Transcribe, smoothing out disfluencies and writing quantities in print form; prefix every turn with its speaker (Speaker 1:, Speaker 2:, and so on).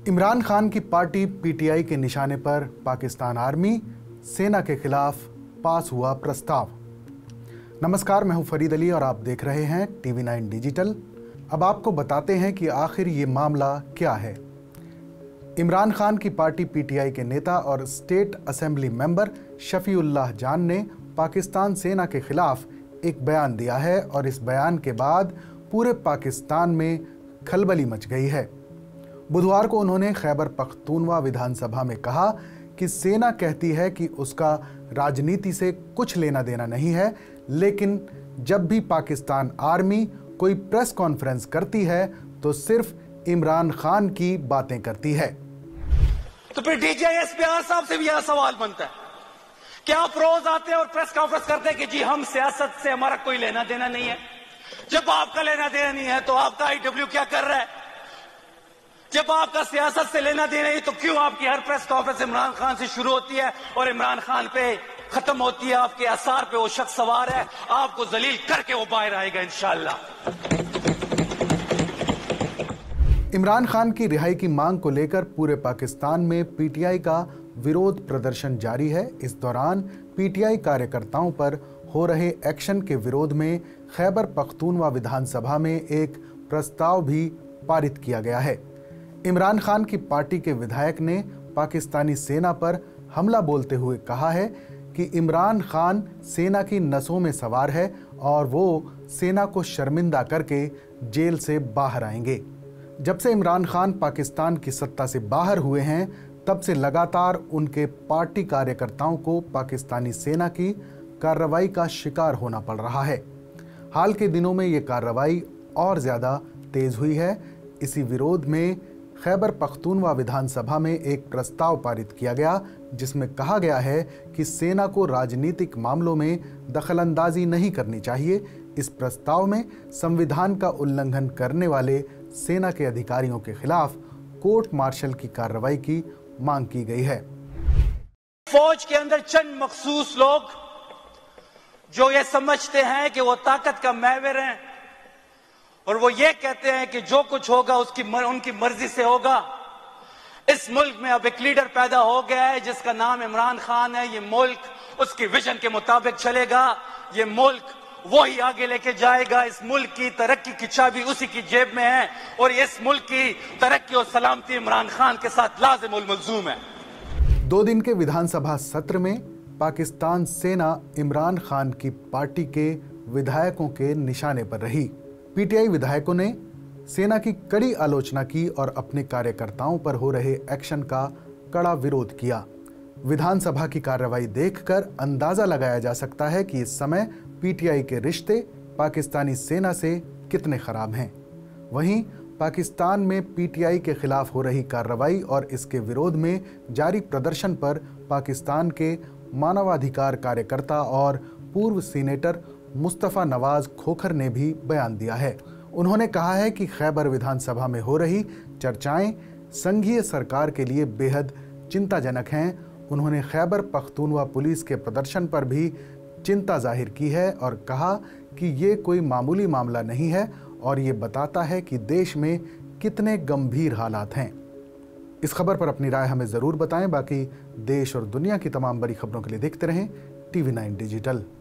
Speaker 1: इमरान खान की party PTI के निशाने पर पाकिस्तान आर्मी सेना के खिलाफ पास हुआ प्रस्ताव। नमस्कार, मैं हूं फरीद अली और आप देख रहे हैं TV9 डिजिटल। अब आपको बताते हैं कि आखिर ये मामला क्या है। इमरान खान की पार्टी पीटीआई के नेता और स्टेट असेंबली मेंबर शफीउल्लाह जान ने पाकिस्तान सेना के खिलाफ एक बयान दिया है और इस बयान के बाद पूरे पाकिस्तान में खलबली मच गई है। बुधवार को उन्होंने खैबर पख्तूनवा विधानसभा में कहा कि सेना कहती है कि उसका राजनीति से कुछ लेना देना नहीं है, लेकिन जब भी पाकिस्तान आर्मी कोई प्रेस कॉन्फ्रेंस करती है तो सिर्फ इमरान खान की बातें करती है।
Speaker 2: तो फिर DGSPR साहब से भी यह सवाल बनता है कि आप रोज आते हैं और प्रेस कॉन्फ्रेंस करते हैं कि जी हम सियासत से हमारा कोई लेना देना नहीं है। जब आपका लेना देना नहीं है तो आपका IW क्या कर रहा है? जब आपका सियासत से लेना देना है तो क्यों आपकी हर प्रेस कॉन्फ्रेंस इमरान खान से शुरू होती है और इमरान खान पे खत्म होती है? आपके आसार पे वो शख्स सवार है, आपको जलील करके वो बाहर आएगा इंशाअल्लाह।
Speaker 1: इमरान खान की रिहाई की मांग को लेकर पूरे पाकिस्तान में पीटीआई का विरोध प्रदर्शन जारी है। इस दौरान पीटीआई कार्यकर्ताओं पर हो रहे एक्शन के विरोध में खैबर पख्तूनवा विधानसभा में एक प्रस्ताव भी पारित किया गया है। इमरान खान की पार्टी के विधायक ने पाकिस्तानी सेना पर हमला बोलते हुए कहा है कि इमरान खान सेना की नसों में सवार है और वो सेना को शर्मिंदा करके जेल से बाहर आएंगे। जब से इमरान खान पाकिस्तान की सत्ता से बाहर हुए हैं, तब से लगातार उनके पार्टी कार्यकर्ताओं को पाकिस्तानी सेना की कार्रवाई का शिकार होना पड़ रहा है। हाल के दिनों में ये कार्रवाई और ज़्यादा तेज हुई है। इसी विरोध में खैबर पख्तूनवा विधानसभा में एक प्रस्ताव पारित किया गया, जिसमें कहा गया है कि सेना को राजनीतिक मामलों में दखलंदाजी नहीं करनी चाहिए। इस प्रस्ताव में संविधान का उल्लंघन करने वाले सेना के अधिकारियों के खिलाफ कोर्ट मार्शल की कार्रवाई की मांग की गई है।
Speaker 2: फौज के अंदर चंद मखसूस लोग जो ये समझते हैं कि वो ताकत का महवर हैं और वो ये कहते हैं कि जो कुछ होगा उनकी मर्जी से होगा। इस मुल्क में अब एक लीडर पैदा हो गया है जिसका नाम इमरान खान है। ये मुल्क उसके विजन के मुताबिक चलेगा, ये मुल्क वो ही आगे लेके जाएगा। इस मुल्क की तरक्की की चाबी उसी की जेब में है और इस मुल्क की तरक्की और सलामती इमरान खान के साथ लाजिम उल मलजूम है।
Speaker 1: 2 दिन के विधानसभा सत्र में पाकिस्तान सेना इमरान खान की पार्टी के विधायकों के निशाने पर रही। पीटीआई विधायकों ने सेना की कड़ी आलोचना की और अपने कार्यकर्ताओं पर हो रहे एक्शन का कड़ा विरोध किया। विधानसभा की कार्रवाई देखकर अंदाजा लगाया जा सकता है कि इस समय पीटीआई के रिश्ते पाकिस्तानी सेना से कितने खराब हैं। वहीं पाकिस्तान में पीटीआई के खिलाफ हो रही कार्रवाई और इसके विरोध में जारी प्रदर्शन पर पाकिस्तान के मानवाधिकार कार्यकर्ता और पूर्व सीनेटर मुस्तफ़ा नवाज खोखर ने भी बयान दिया है। उन्होंने कहा है कि खैबर विधानसभा में हो रही चर्चाएं संघीय सरकार के लिए बेहद चिंताजनक हैं। उन्होंने खैबर पख्तूनवा पुलिस के प्रदर्शन पर भी चिंता जाहिर की है और कहा कि ये कोई मामूली मामला नहीं है और ये बताता है कि देश में कितने गंभीर हालात हैं। इस खबर पर अपनी राय हमें ज़रूर बताएं। बाकी देश और दुनिया की तमाम बड़ी खबरों के लिए देखते रहें TV9 डिजिटल।